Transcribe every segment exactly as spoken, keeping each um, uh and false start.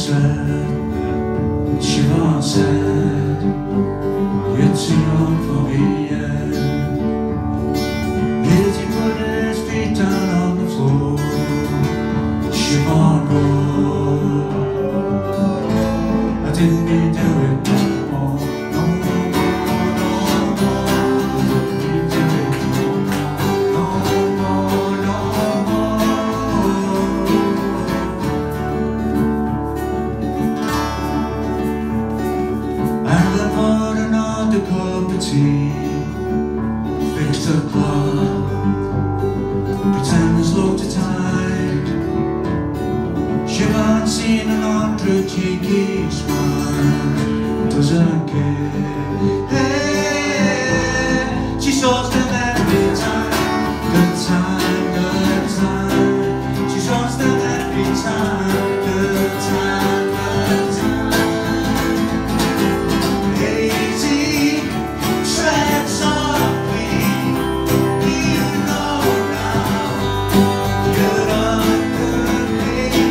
said, Siobhan said, you're too young for me yet. Hazy put his feet down on the floor. Siobhan roared, I didn't mean to do it no more. No more, no more, didn't mean to do it no more. No more, and I bought another cup of tea, fixed her clock, pretend there's loads of time. Siobhan seen an hundred cheeky smiles, doesn't care. Hey, she shows them every time, good time, good time. She shows them every time, good time, good time. Hazy, tread softly, you know now, you're underneath.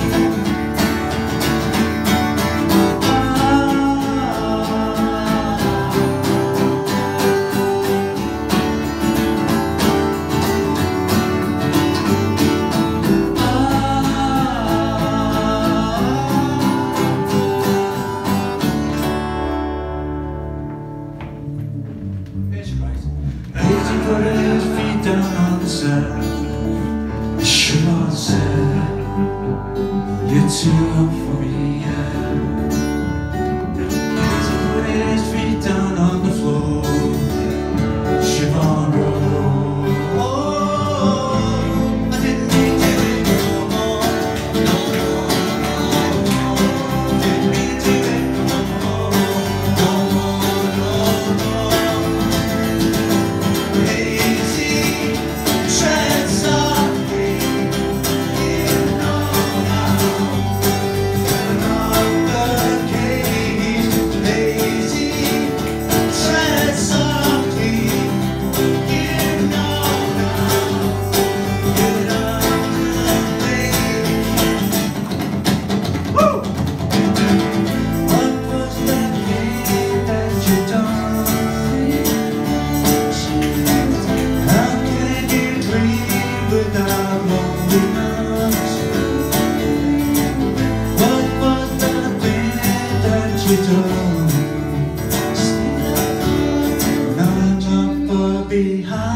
Hazy put his feet down on the sand. Siobhan said, you're too young for me yet. Hazy put his feet down on the floor. Siobhan roared, oh, I didn't mean to do it no more. No more, no more, didn't mean to do it no more. No more, no more. Hazy, tread softly, you know now, you're not the cage. Hazy, tread softly, you know now, you're not the cage. Woo! What was that thing that you done? How can you dream without loneliness? What was that thing that you done? Nothing up or behind.